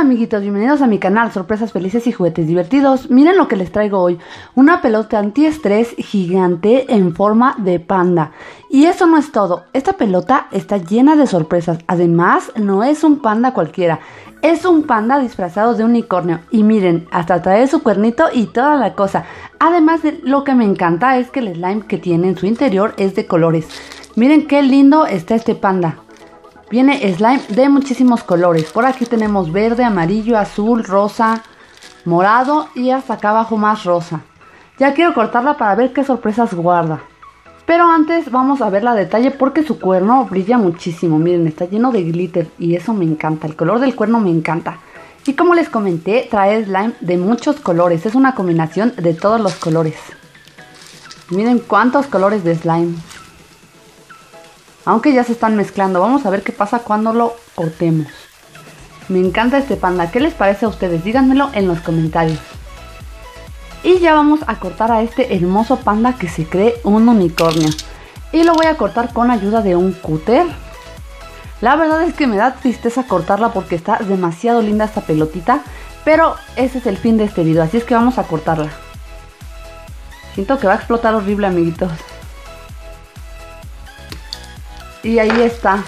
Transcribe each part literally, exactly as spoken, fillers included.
amiguitos, bienvenidos a mi canal Sorpresas Felices y Juguetes Divertidos. Miren lo que les traigo hoy, una pelota antiestrés gigante en forma de panda. Y eso no es todo, esta pelota está llena de sorpresas. Además, no es un panda cualquiera, es un panda disfrazado de unicornio. Y miren, hasta trae su cuernito y toda la cosa. Además, de lo que me encanta es que el slime que tiene en su interior es de colores. Miren qué lindo está este panda. Viene slime de muchísimos colores. Por aquí tenemos verde, amarillo, azul, rosa, morado y hasta acá abajo más rosa. Ya quiero cortarla para ver qué sorpresas guarda. Pero antes vamos a verla a detalle porque su cuerno brilla muchísimo. Miren, está lleno de glitter y eso me encanta. El color del cuerno me encanta. Y como les comenté, trae slime de muchos colores. Es una combinación de todos los colores. Miren cuántos colores de slime. Aunque ya se están mezclando, vamos a ver qué pasa cuando lo cortemos. Me encanta este panda, ¿qué les parece a ustedes? Díganmelo en los comentarios. Y ya vamos a cortar a este hermoso panda que se cree un unicornio. Y lo voy a cortar con ayuda de un cúter. La verdad es que me da tristeza cortarla porque está demasiado linda esta pelotita. Pero ese es el fin de este video, así es que vamos a cortarla. Siento que va a explotar horrible, amiguitos. Y ahí está.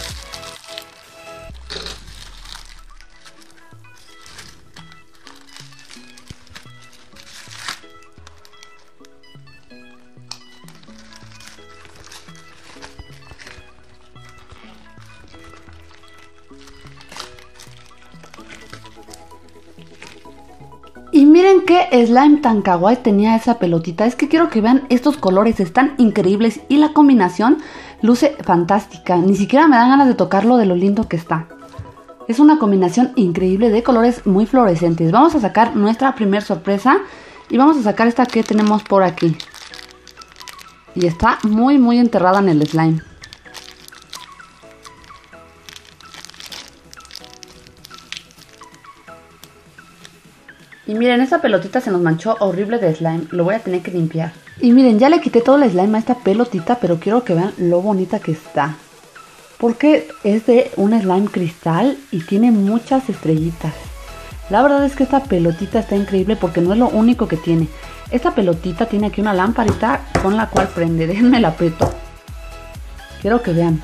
Y miren qué slime tan kawaii tenía esa pelotita. Es que quiero que vean estos colores, están increíbles y la combinación luce fantástica. Ni siquiera me dan ganas de tocarlo de lo lindo que está. Es una combinación increíble de colores muy fluorescentes. Vamos a sacar nuestra primer sorpresa y vamos a sacar esta que tenemos por aquí. Y está muy muy enterrada en el slime. Y miren, esta pelotita se nos manchó horrible de slime. Lo voy a tener que limpiar. Y miren, ya le quité todo el slime a esta pelotita, pero quiero que vean lo bonita que está. Porque es de un slime cristal y tiene muchas estrellitas. La verdad es que esta pelotita está increíble porque no es lo único que tiene. Esta pelotita tiene aquí una lamparita con la cual prende. Déjenme la aprieto. Quiero que vean.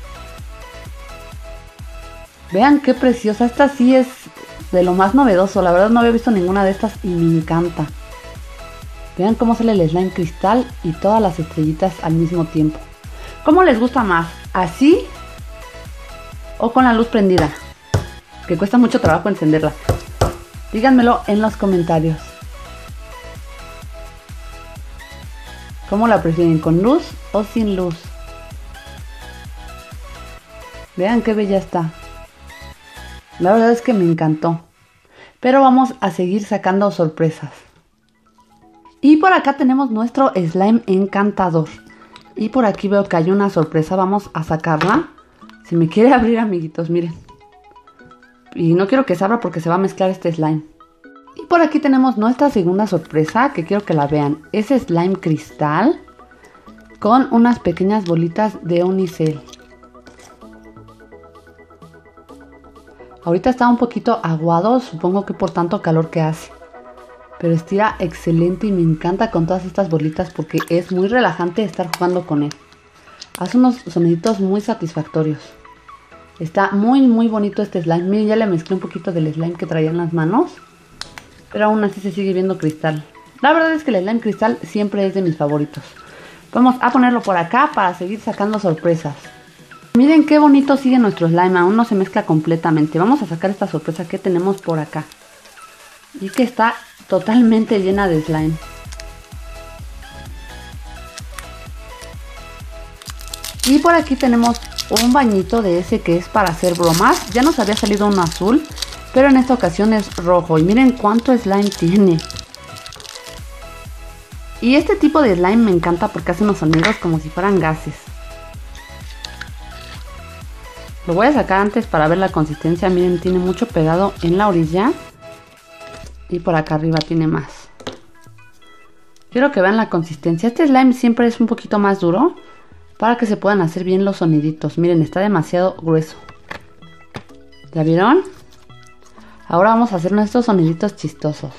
Vean qué preciosa. Esta sí es de lo más novedoso, la verdad no había visto ninguna de estas y me encanta. Vean cómo sale el slime cristal y todas las estrellitas al mismo tiempo. ¿Cómo les gusta más? ¿Así? ¿O con la luz prendida? Que cuesta mucho trabajo encenderla. Díganmelo en los comentarios. ¿Cómo la prefieren? ¿Con luz o sin luz? Vean qué bella está. La verdad es que me encantó. Pero vamos a seguir sacando sorpresas. Y por acá tenemos nuestro slime encantador. Y por aquí veo que hay una sorpresa. Vamos a sacarla. Se me quiere abrir, amiguitos, miren. Y no quiero que se abra porque se va a mezclar este slime. Y por aquí tenemos nuestra segunda sorpresa, que quiero que la vean. Es slime cristal con unas pequeñas bolitas de unicel. Ahorita está un poquito aguado, supongo que por tanto calor que hace. Pero estira excelente y me encanta con todas estas bolitas porque es muy relajante estar jugando con él. Hace unos soniditos muy satisfactorios. Está muy muy bonito este slime. Miren, ya le mezclé un poquito del slime que traía en las manos. Pero aún así se sigue viendo cristal. La verdad es que el slime cristal siempre es de mis favoritos. Vamos a ponerlo por acá para seguir sacando sorpresas. Miren qué bonito sigue nuestro slime, aún no se mezcla completamente. Vamos a sacar esta sorpresa que tenemos por acá. Y que está totalmente llena de slime. Y por aquí tenemos un bañito de ese que es para hacer bromas. Ya nos había salido un azul, pero en esta ocasión es rojo. Y miren cuánto slime tiene. Y este tipo de slime me encanta porque hace unos sonidos como si fueran gases. Lo voy a sacar antes para ver la consistencia. Miren, tiene mucho pegado en la orilla. Y por acá arriba tiene más. Quiero que vean la consistencia. Este slime siempre es un poquito más duro para que se puedan hacer bien los soniditos. Miren, está demasiado grueso. ¿Ya vieron? Ahora vamos a hacer nuestros soniditos chistosos.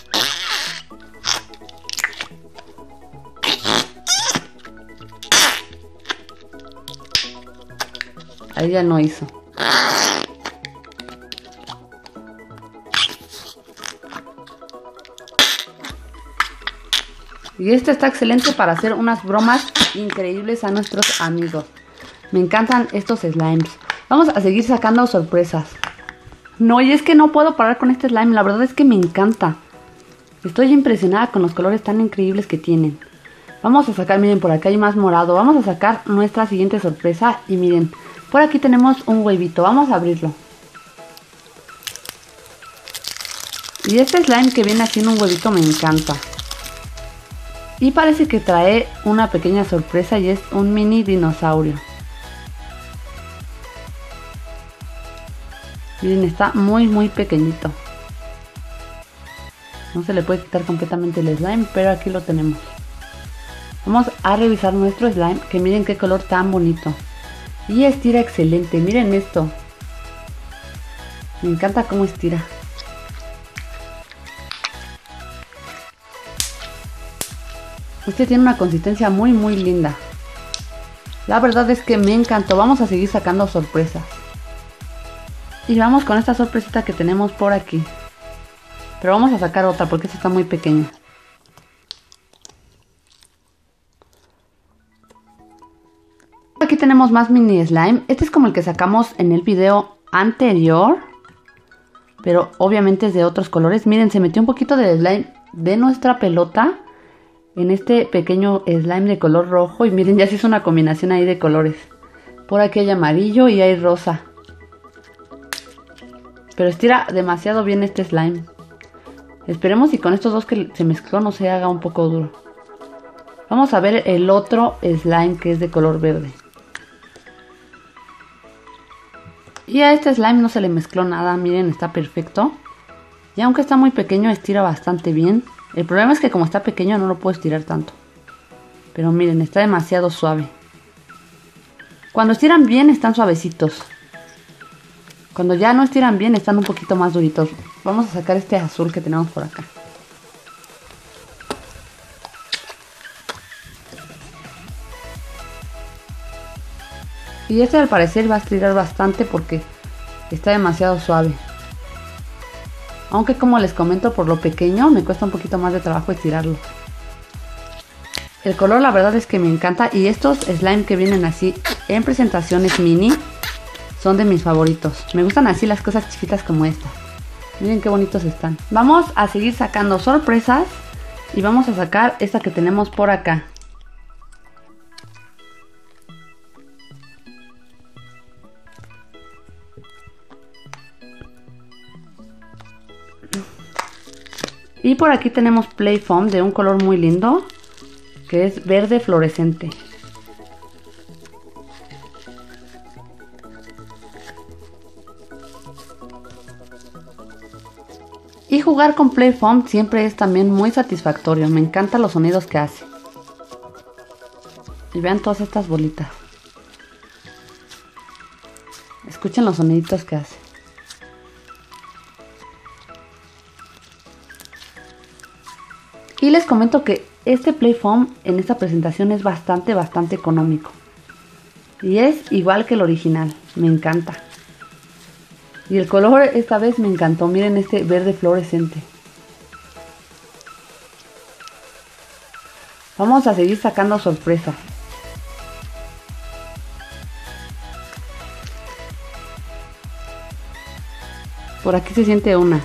Ahí ya no hizo. Y este está excelente para hacer unas bromas increíbles a nuestros amigos. Me encantan estos slimes. Vamos a seguir sacando sorpresas. No, y es que no puedo parar con este slime. La verdad es que me encanta. Estoy impresionada con los colores tan increíbles que tienen. Vamos a sacar, miren, por acá hay más morado. Vamos a sacar nuestra siguiente sorpresa. Y miren, por aquí tenemos un huevito. Vamos a abrirlo. Y este slime que viene haciendo un huevito me encanta. Y parece que trae una pequeña sorpresa y es un mini dinosaurio. Miren, está muy muy pequeñito. No se le puede quitar completamente el slime, pero aquí lo tenemos. Vamos a revisar nuestro slime, que miren qué color tan bonito. Y estira excelente, miren esto. Me encanta cómo estira. Este tiene una consistencia muy muy linda. La verdad es que me encantó. Vamos a seguir sacando sorpresas. Y vamos con esta sorpresita que tenemos por aquí. Pero vamos a sacar otra porque esta está muy pequeña. Aquí tenemos más mini slime. Este es como el que sacamos en el video anterior, pero obviamente es de otros colores. Miren, se metió un poquito de slime de nuestra pelota en este pequeño slime de color rojo. Y miren, ya se hizo una combinación ahí de colores. Por aquí hay amarillo y hay rosa. Pero estira demasiado bien este slime. Esperemos y con estos dos que se mezcló no se haga un poco duro. Vamos a ver el otro slime que es de color verde. Y a este slime no se le mezcló nada, miren, está perfecto. Y aunque está muy pequeño, estira bastante bien. El problema es que como está pequeño no lo puedo estirar tanto. Pero miren, está demasiado suave. Cuando estiran bien están suavecitos. Cuando ya no estiran bien están un poquito más duritos. Vamos a sacar este azul que tenemos por acá. Y este al parecer va a estirar bastante porque está demasiado suave. Aunque como les comento, por lo pequeño me cuesta un poquito más de trabajo estirarlo. El color la verdad es que me encanta. Y estos slime que vienen así en presentaciones mini son de mis favoritos. Me gustan así las cosas chiquitas como estas. Miren qué bonitos están. Vamos a seguir sacando sorpresas. Y vamos a sacar esta que tenemos por acá. Y por aquí tenemos Play Foam de un color muy lindo, que es verde fluorescente. Y jugar con Play Foam siempre es también muy satisfactorio. Me encantan los sonidos que hace. Y vean todas estas bolitas. Escuchen los soniditos que hace. Y les comento que este Play Foam en esta presentación es bastante, bastante económico. Y es igual que el original. Me encanta. Y el color esta vez me encantó. Miren este verde fluorescente. Vamos a seguir sacando sorpresas. Por aquí se siente una.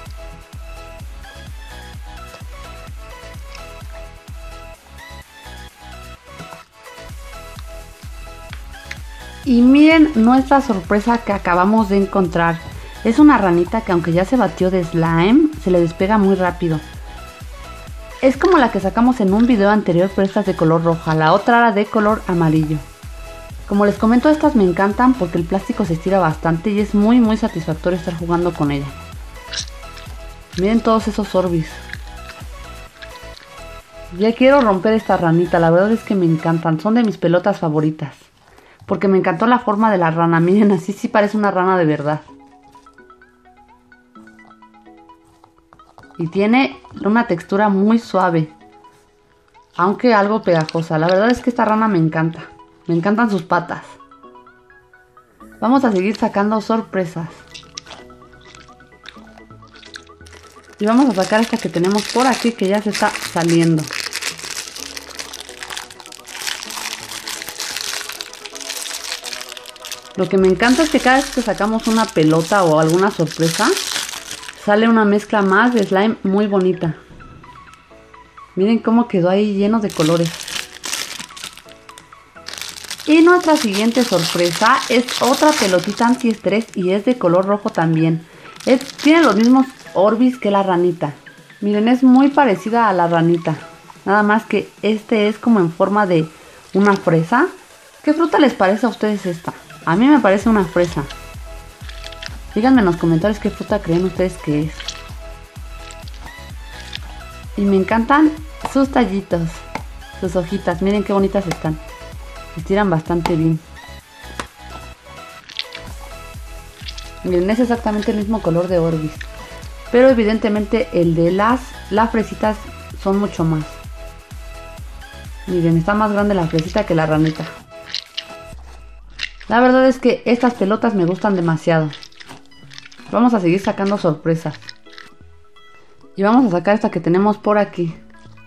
Y miren nuestra sorpresa que acabamos de encontrar. Es una ranita que aunque ya se batió de slime, se le despega muy rápido. Es como la que sacamos en un video anterior, pero esta es de color roja. La otra era de color amarillo. Como les comento, estas me encantan porque el plástico se estira bastante y es muy muy satisfactorio estar jugando con ella. Miren todos esos Orbis. Ya quiero romper esta ranita, la verdad es que me encantan. Son de mis pelotas favoritas. Porque me encantó la forma de la rana. Miren, así sí parece una rana de verdad. Y tiene una textura muy suave, aunque algo pegajosa. La verdad es que esta rana me encanta. Me encantan sus patas. Vamos a seguir sacando sorpresas. Y vamos a sacar esta que tenemos por aquí, que ya se está saliendo. Lo que me encanta es que cada vez que sacamos una pelota o alguna sorpresa, sale una mezcla más de slime muy bonita. Miren cómo quedó ahí lleno de colores. Y nuestra siguiente sorpresa es otra pelotita antiestrés y es de color rojo también. Es, tiene los mismos Orbis que la ranita. Miren, es muy parecida a la ranita. Nada más que este es como en forma de una fresa. ¿Qué fruta les parece a ustedes esta? A mí me parece una fresa. Díganme en los comentarios qué fruta creen ustedes que es. Y me encantan sus tallitos, sus hojitas. Miren qué bonitas están. Estiran bastante bien. Miren, es exactamente el mismo color de Orbis. Pero evidentemente el de las, las fresitas son mucho más. Miren, está más grande la fresita que la ranita. La verdad es que estas pelotas me gustan demasiado. Vamos a seguir sacando sorpresas. Y vamos a sacar esta que tenemos por aquí.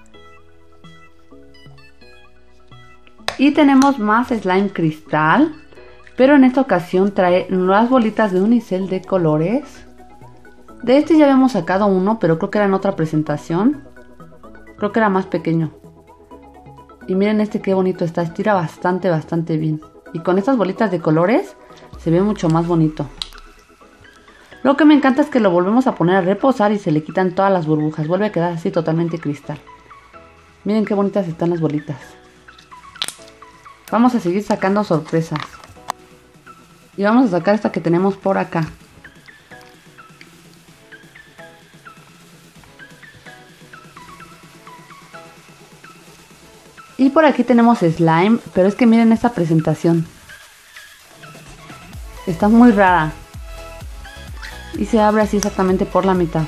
Y tenemos más slime cristal. Pero en esta ocasión trae las bolitas de unicel de colores. De este ya habíamos sacado uno, pero creo que era en otra presentación. Creo que era más pequeño. Y miren este qué bonito está. Estira bastante, bastante bien. Y con estas bolitas de colores se ve mucho más bonito. Lo que me encanta es que lo volvemos a poner a reposar y se le quitan todas las burbujas. Vuelve a quedar así totalmente cristal. Miren qué bonitas están las bolitas. Vamos a seguir sacando sorpresas. Y vamos a sacar esta que tenemos por acá. Y por aquí tenemos slime, pero es que miren esta presentación. Está muy rara. Y se abre así exactamente por la mitad.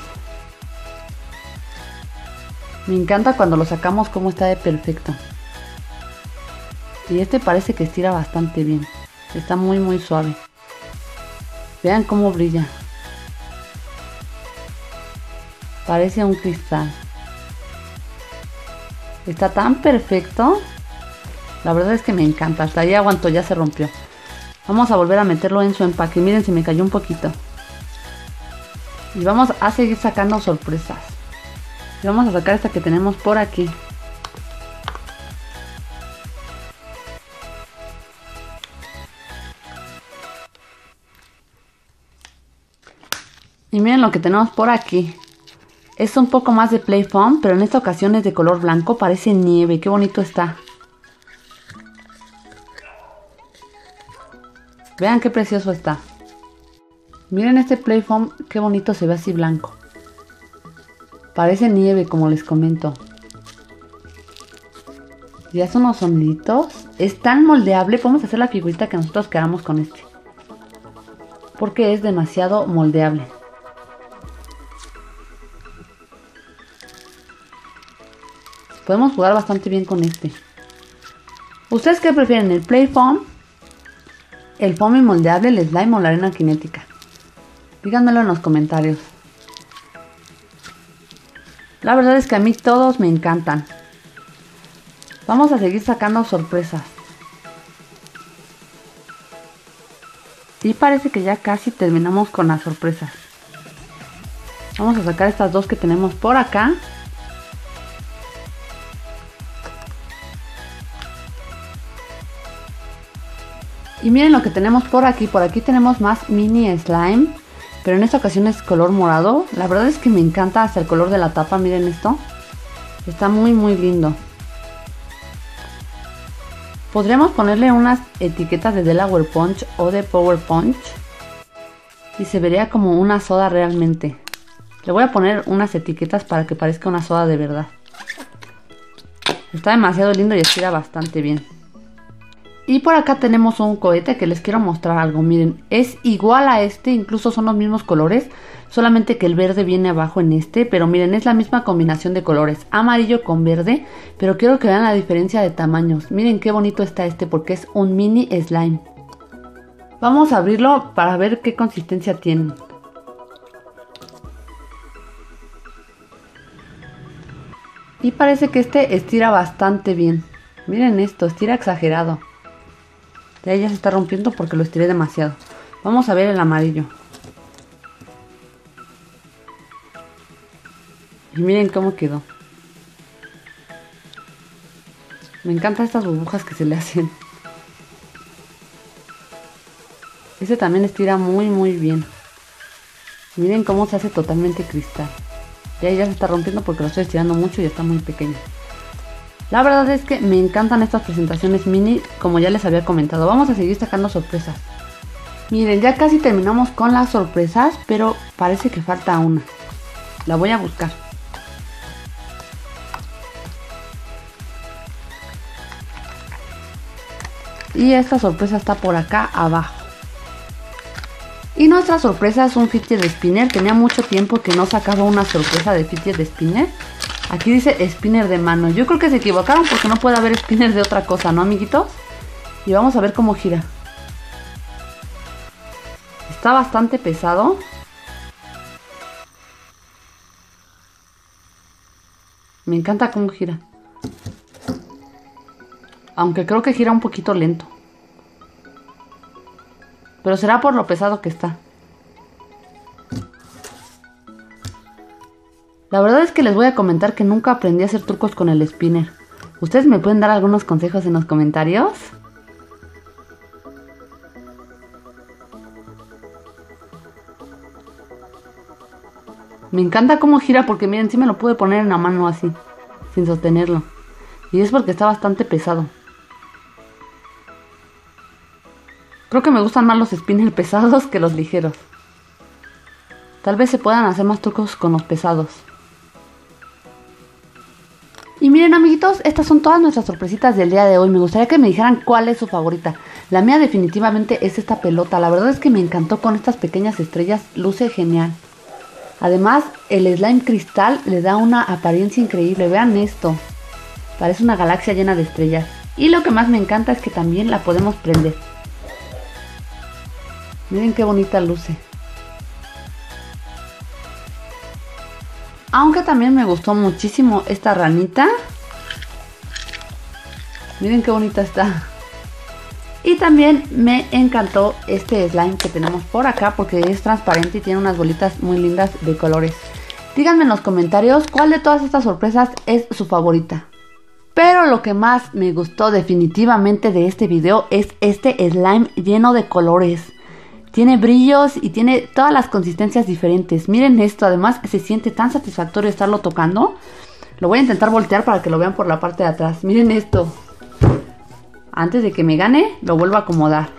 Me encanta cuando lo sacamos cómo está de perfecto. Y este parece que estira bastante bien. Está muy muy suave. Vean cómo brilla. Parece un cristal. Está tan perfecto. La verdad es que me encanta. Hasta ahí aguantó, ya se rompió. Vamos a volver a meterlo en su empaque. Miren, se me cayó un poquito. Y vamos a seguir sacando sorpresas. Y vamos a sacar esta que tenemos por aquí. Y miren lo que tenemos por aquí. Es un poco más de Play Foam, pero en esta ocasión es de color blanco. Parece nieve, qué bonito está. Vean qué precioso está. Miren este Play Foam, qué bonito se ve así blanco. Parece nieve, como les comento. Y hace unos soniditos. Es tan moldeable, podemos hacer la figurita que nosotros queramos con este. Porque es demasiado moldeable. Podemos jugar bastante bien con este. ¿Ustedes qué prefieren? ¿El Play Foam? ¿El foam moldeable, el slime o la arena cinética? Díganmelo en los comentarios. La verdad es que a mí todos me encantan. Vamos a seguir sacando sorpresas. Y parece que ya casi terminamos con las sorpresas. Vamos a sacar estas dos que tenemos por acá. Y miren lo que tenemos por aquí. Por aquí tenemos más mini slime. Pero en esta ocasión es color morado. La verdad es que me encanta hasta el color de la tapa. Miren esto. Está muy muy lindo. Podríamos ponerle unas etiquetas de Delaware Punch o de Power Punch. Y se vería como una soda realmente. Le voy a poner unas etiquetas para que parezca una soda de verdad. Está demasiado lindo y estira bastante bien. Y por acá tenemos un cohete que les quiero mostrar algo. Miren, es igual a este, incluso son los mismos colores, solamente que el verde viene abajo en este. Pero miren, es la misma combinación de colores, amarillo con verde. Pero quiero que vean la diferencia de tamaños. Miren qué bonito está este porque es un mini slime. Vamos a abrirlo para ver qué consistencia tiene. Y parece que este estira bastante bien. Miren esto, estira exagerado. Ya ya se está rompiendo porque lo estiré demasiado. Vamos a ver el amarillo. Y miren cómo quedó. Me encantan estas burbujas que se le hacen. Este también estira muy muy bien. Miren cómo se hace totalmente cristal. Ya ya se está rompiendo porque lo estoy estirando mucho y está muy pequeño. La verdad es que me encantan estas presentaciones mini, como ya les había comentado. Vamos a seguir sacando sorpresas. Miren, ya casi terminamos con las sorpresas, pero parece que falta una. La voy a buscar. Y esta sorpresa está por acá abajo. Y nuestra sorpresa es un fidget spinner. Tenía mucho tiempo que no sacaba una sorpresa de fidget spinner. Aquí dice spinner de mano. Yo creo que se equivocaron porque no puede haber spinner de otra cosa, ¿no, amiguitos? Y vamos a ver cómo gira. Está bastante pesado. Me encanta cómo gira. Aunque creo que gira un poquito lento. Pero será por lo pesado que está. La verdad es que les voy a comentar que nunca aprendí a hacer trucos con el spinner. ¿Ustedes me pueden dar algunos consejos en los comentarios? Me encanta cómo gira porque miren, sí me lo pude poner en la mano así, sin sostenerlo. Y es porque está bastante pesado. Creo que me gustan más los spinners pesados que los ligeros. Tal vez se puedan hacer más trucos con los pesados. Y miren, amiguitos, estas son todas nuestras sorpresitas del día de hoy. Me gustaría que me dijeran cuál es su favorita. La mía definitivamente es esta pelota. La verdad es que me encantó con estas pequeñas estrellas. Luce genial. Además, el slime cristal le da una apariencia increíble. Vean esto. Parece una galaxia llena de estrellas. Y lo que más me encanta es que también la podemos prender. Miren qué bonita luce. Aunque también me gustó muchísimo esta ranita. Miren qué bonita está. Y también me encantó este slime que tenemos por acá porque es transparente y tiene unas bolitas muy lindas de colores. Díganme en los comentarios cuál de todas estas sorpresas es su favorita. Pero lo que más me gustó definitivamente de este video es este slime lleno de colores. Tiene brillos y tiene todas las consistencias diferentes. Miren esto, además se siente tan satisfactorio estarlo tocando. Lo voy a intentar voltear para que lo vean por la parte de atrás. Miren esto. Antes de que me gane, lo vuelvo a acomodar.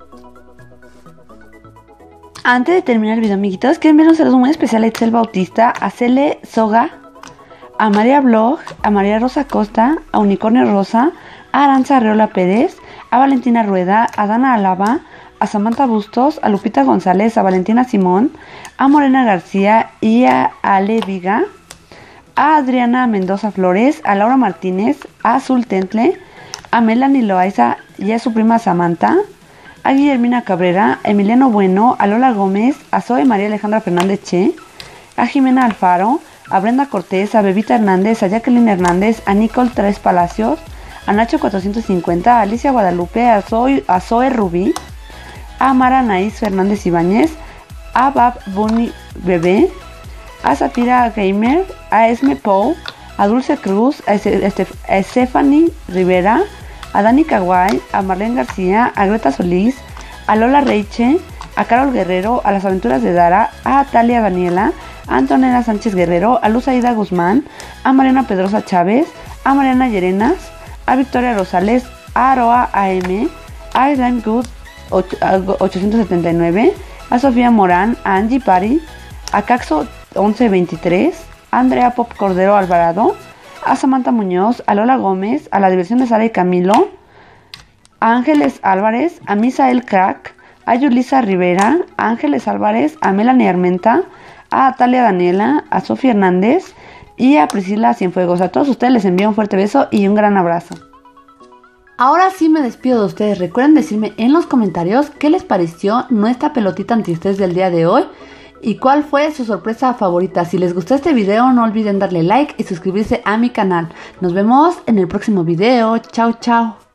Antes de terminar el video, amiguitos, quiero enviar un saludo muy especial a Itzel Bautista, a Cele Soga, a María Blog, a María Rosa Costa, a Unicornio Rosa, a Aranza Arreola Pérez, a Valentina Rueda, a Dana Alaba, a Samantha Bustos, a Lupita González, a Valentina Simón, a Morena García y a Ale Viga, a Adriana Mendoza Flores, a Laura Martínez, a Azul Tentle, a Melanie Loaiza y a su prima Samantha, a Guillermina Cabrera, a Emiliano Bueno, a Lola Gómez, a Zoe María Alejandra Fernández Che, a Jimena Alfaro, a Brenda Cortés, a Bebita Hernández, a Jacqueline Hernández, a Nicole Tres Palacios, a Nacho cuatrocientos cincuenta, a Alicia Guadalupe, a Zoe, a Zoe Rubí, a Mara Anaís Fernández Ibáñez, a Bab Bunny Bebé, a Safira Gamer, a Esme Pou, a Dulce Cruz, a, Estef a Stephanie Rivera, a Dani Kawai, a Marlene García, a Greta Solís, a Lola Reiche, a Carol Guerrero, a Las Aventuras de Dara, a Talia Daniela, a Antonella Sánchez Guerrero, a Luz Aida Guzmán, a Mariana Pedrosa Chávez, a Mariana Llerenas, a Victoria Rosales, a Aroa A M, a Slime Good ochocientos setenta y nueve, a Sofía Morán, a Angie Pari, a Caxo once veintitrés, a Andrea Pop Cordero Alvarado, a Samantha Muñoz, a Lola Gómez, a La Diversión de Sara y Camilo, a Ángeles Álvarez, a Misael Crack, a Yulisa Rivera, a Ángeles Álvarez, a Melanie Armenta, a Atalia Daniela, a Sofía Hernández y a Priscila Cienfuegos. A todos ustedes les envío un fuerte beso y un gran abrazo. Ahora sí me despido de ustedes. Recuerden decirme en los comentarios qué les pareció nuestra pelotita antiestrés del día de hoy y cuál fue su sorpresa favorita. Si les gustó este video, no olviden darle like y suscribirse a mi canal. Nos vemos en el próximo video. Chao, chao.